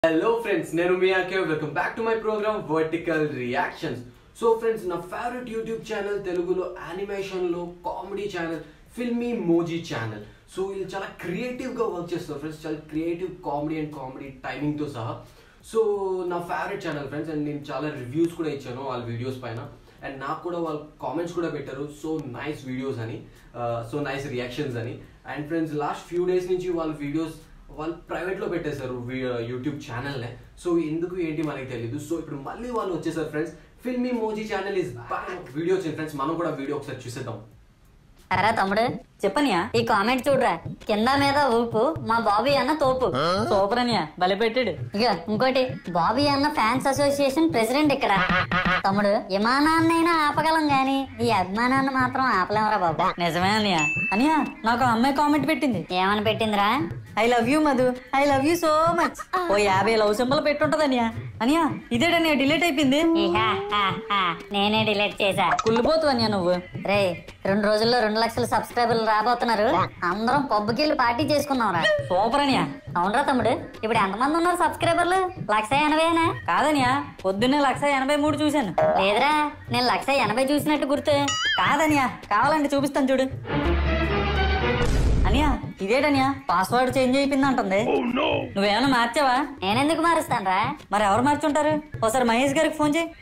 Hello friends, nenu mi ake welcome back to my program Vertical Reactions. So friends, na favorite YouTube channel Telugu lo animation lo comedy channel Filmymoji channel. So ill chala creative ga work chestaru friends, chala creative comedy and comedy timing to saha. So na favorite channel friends, and nenu chala reviews kuda ichchanu all videos paina, and naaku kuda all comments kuda pettaru so nice videos ani, so nice reactions ani. And friends, last few days nunchi all videos వాళ్ళు ప్రైవేట్లో పెట్టేశారు YouTube ఛానల్నే. So ఎందుకు ఏంటి మనకి తెలియదు. So ఇప్పుడు మళ్ళీ వాళ్ళు వచ్చేసారు friends. Filmymoji channel is back. Video వచ్చింది ఫ్రెండ్స్, మనం కూడా వీడియో ఒకసారి చూసేద్దాం. అరా తమ్ముడు చెప్పనియా, ఈ కామెంట్ చూడరా, కింద మీద ఊపు మా బాబీ అన్న తోపు. సూపర్ అనియా, భలే పెట్టాడు. ఇక ఇంకోటి, బాబీ అన్న ఫ్యాన్స్ అసోసియేషన్ ప్రెసిడెంట్ ఇక్కడ. తమ్ముడు విమానాన్నైనా ఆపగలం గాని ఈ అభిమానాన్ని మాత్రం ఆపలేమరా బాబు. నిజమే అనియా. అనియా, నాకు అమ్మాయి కామెంట్ పెట్టింది. ఏమని పెట్టిందిరా? I love you Madhu, I love you so much. ఓ 50 లవ్ సింబల్ పెట్టుంటది అనియా. అనియా ఇదేటనియా డిలీట్ అయిపోయింది. నేనే డిలీట్ చేశా. కుళ్ళిపోతు అనియా నువ్వు. రే 2 రోజుల్లో 2 లక్షల సబ్స్క్రైబర్లు రాబోతున్నారు. అందరం పబ్కి వెళ్ళి పార్టీ చేసుకున్నాంరా. సూపర్ అనియా. అవునరా తమ్ముడు, ఇప్పుడు ఎంతమంది ఉన్నారు సబ్స్క్రైబర్లు? 180,000? కాదనియా, పొద్దున్నే 183 చూశాను. లేదురా, నేను 180 చూసినట్టు గుర్తు. కాదనియా, కావాలంటే చూపిస్తాను చూడు. అనియా ఇదేటనియా పాస్వర్డ్ చేంజ్ అయిపోయింది అంటుంది. నువ్వేమైనా మార్చావా? నేనెందుకు మారుస్తాను రా? మరి ఎవరు మార్చుంటారు? ఒకసారి మహేష్ గారికి ఫోన్ చేయి.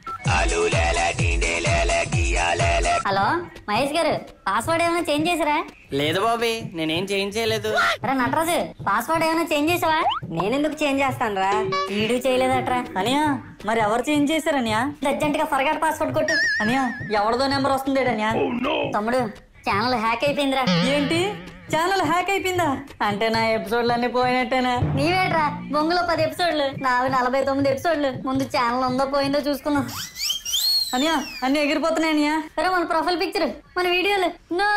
హలో మహేష్ గారు, పాస్వర్డ్ ఏమైనా చేంజ్ చేసారా? లేదు బాబీ, నేనేం చేంజ్ చేయలేదు. రా నటరాజు, పాస్వర్డ్ ఏమైనా చేంజ్ చేసావా? నేనెందుకు చేంజ్ చేస్తాను రా, వీడు చేయలేదట్రా. అనియా మరి ఎవరు చేంజ్ చేశారనియా? అర్జెంట్ గా ఫర్గాట్ పాస్వర్డ్ కొట్టు. అనియా ఎవరిదో నెంబర్ వస్తుంది అనియా. తమ్ముడు ఛానల్ హ్యాక్ అయిపోయిందిరా. ఏంటి, ఛానల్ హ్యాక్ అయిపోయిందా? అంటే నా ఎపిసోడ్లు అన్ని పోయినట్టేనా? నీవేట్రా, బొంగులో 10 ఎపిసోడ్లు, నావి 49 ఎపిసోడ్లు. ముందు ఛానల్ ఉందో పోయిందో చూసుకున్నాం. అనియా అన్ని ఎగిరిపోతున్నాయి అనియా. సరే మన ప్రొఫైల్ పిక్చర్, మన వీడియోలు. నో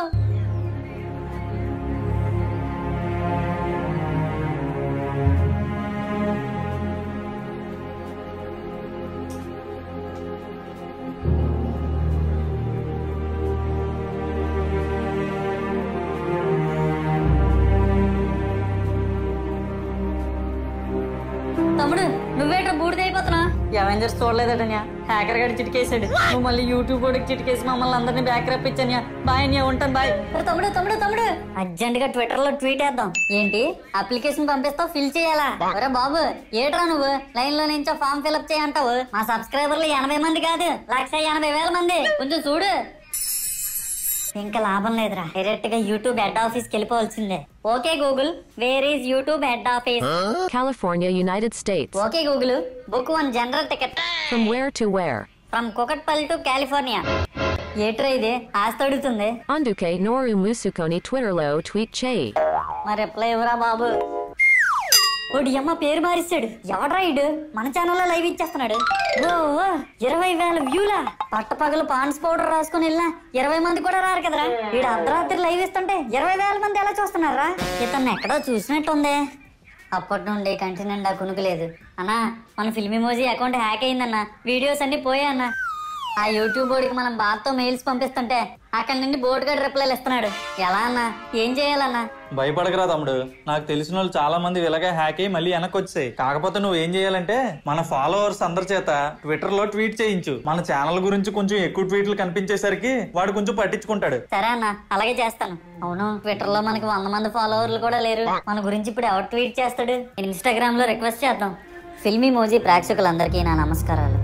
తమ్ముడు, నువ్వేట్రా బూడిదైపోతున్నా? అవెంజర్స్ చూడలేదటనియా, హ్యాకర్ గడి చిటికేసాడు. నువ్వు మళ్ళీ యూట్యూబ్ కూడా చిటికేసి మమ్మల్ని అందరినీ బ్యాక్ రప్పించనియా. బాయ్ అనియా, ఉంటాను బాయ్. తమ్ముడు తమ్ముడు తమ్ముడు అర్జెంట్ గా ట్విట్టర్ లో ట్వీట్ వేద్దాం. ఏంటి, అప్లికేషన్ పంపిస్తావు, ఫిల్ చేయాలా? ఒరే బాబు, ఏట్రా నువ్వు లైన్ లో నుంచో ఫామ్ ఫిల్అప్ చేయంటావు? మా సబ్స్క్రైబర్లు 80 మంది కాదు, 180,000 మంది. కొంచెం చూడు. ఇంకా లాభం లేదురా, డైరెక్ట్ గా యూట్యూబ్ హెడ్ ఆఫీస్ కి వెళ్ళిపోవాల్సిందే. Okay Google, where is YouTube head office? California, United States. Okay Google, book 1 general ticket. From where to where? From Kukatpally to California. ఏట్రా ఇది, ఆస్తి అడుగుతుంది. Anduke Noru Musukoni Twitterlo tweet Che. మరి reply ఇవ్వరా బాబు. ఓడి అమ్మ పేరు మారిస్తాడు. ఎవడ్రా ఇడు, మన ఛానల్లో లైవ్ ఇచ్చేస్తున్నాడు. ఓ 20,000 వ్యూలా? పట్టపగలు పాన్స్ పౌడర్ రాసుకుని వెళ్ళినా 20 మంది కూడా రారు కదరా. వీడు అర్ధరాత్రి లైవ్ ఇస్తుంటే 20,000 మంది ఎలా చూస్తున్నారా? ఇతన్ని ఎక్కడో చూసినట్టుందే. అప్పటి నుండి కంటి నిండా కునుకులేదు. అన్నా, మన ఫిల్మీమోజీ అకౌంట్ హ్యాక్ అయిందన్నా, వీడియోస్ అన్ని పోయాయన్నా. ఆ యూట్యూబ్ బోర్డుకి మనం బాధతో మెయిల్స్ పంపిస్తుంటే అక్కడి నుండి బోర్డుగా రిప్లైలు ఇస్తున్నాడు. ఎలా అన్నా, ఏం చేయాలన్నా? భయపడకరా తమ్ముడు, నాకు తెలిసిన వాళ్ళు చాలా మంది ఇలాగే హ్యాక్ అయ్యి మళ్ళీ వెనక్కి వచ్చాయి. కాకపోతే నువ్వు ఏం చేయాలంటే మన ఫాలోవర్స్ అందరి చేత ట్విట్టర్ లో ట్వీట్ చేయించు. మన ఛానల్ గురించి కొంచెం ఎక్కువ ట్వీట్లు కనిపించేసరికి వాడు కొంచెం పట్టించుకుంటాడు. సరే అన్న, అలాగే చేస్తాను. అవును, ట్విట్టర్ లో మనకి 100 మంది ఫాలోవర్లు కూడా లేరు. మన గురించి ఇప్పుడు ఎవరు ట్వీట్ చేస్తాడు? ఇన్స్టాగ్రామ్ లో రిక్వెస్ట్ చేద్దాం. ఫిల్మీమోజీ ప్రేక్షకులందరికీ నా నమస్కారాలు.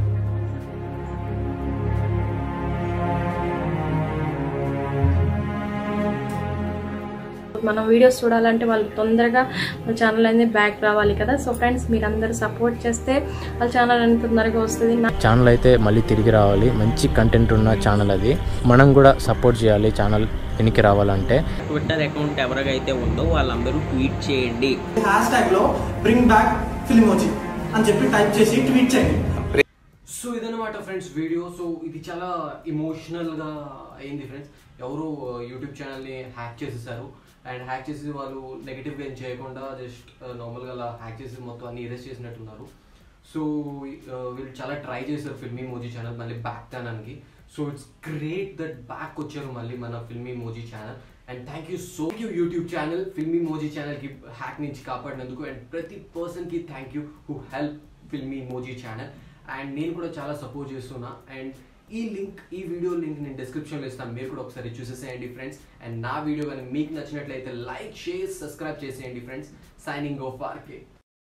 మనం వీడియోస్ చూడాలంటే వాళ్ళు తొందరగా మన ఛానల్ అనేది బ్యాక్ రావాలి కదా. సో ఫ్రెండ్స్, మీరందరూ సపోర్ట్ చేస్తే వాళ్ళ ఛానల్ అనేది తొందరగా వస్తుంది. ఛానల్ అయితే మళ్ళీ తిరిగి రావాలి, మంచి కంటెంట్ ఉన్న ఛానల్ అది. మనం కూడా సపోర్ట్ చేయాలి ఛానల్ వెనక్కి రావాలంటే. ట్విట్టర్ అకౌంట్ ఎవరికైతే ఉందో వాళ్ళందరూ ట్వీట్ చేయండి. హ్యాష్ లో బ్రింగ్ బ్యాక్ ఫిల్మోజీ అని చెప్పి టైప్ చేసి ట్వీట్ చేయండి. సో ఇదన్నమాట ఫ్రెండ్స్ వీడియో. సో ఇది చాలా ఇమోషనల్ గా అయింది ఫ్రెండ్స్. ఎవరు యూట్యూబ్ ఛానల్ని హ్యాక్ చేసేసారు. అండ్ హ్యాక్ చేసి వాళ్ళు నెగిటివ్గా ఏం చేయకుండా జస్ట్ నార్మల్గా అలా హ్యాక్ చేసి మొత్తం అన్ని ఇరేస్ చేసినట్టున్నారు. సో వీళ్ళు చాలా ట్రై చేశారు ఫిల్మీమోజీ ఛానల్ మళ్ళీ బ్యాక్ తేడానికి. So it's great that back వచ్చారు మళ్ళీ మన Filmymoji channel. And thank you so much YouTube channel Filmymoji ఛానల్కి హ్యాక్ నుంచి కాపాడినందుకు, అండ్ ప్రతి పర్సన్కి thank you who help Filmymoji channel. And నేను కూడా చాలా సపోర్ట్ చేస్తున్నా. అండ్ ఈ వీడియో లింక్ నేను డిస్క్రిప్షన్లో ఇస్తాను, మీరు కూడా ఒకసారి చూసేసేయండి ఫ్రెండ్స్. అండ్ నా వీడియో కానీ మీకు నచ్చినట్లయితే లైక్, షేర్, సబ్స్క్రైబ్ చేసేయండి ఫ్రెండ్స్. Signing off RK.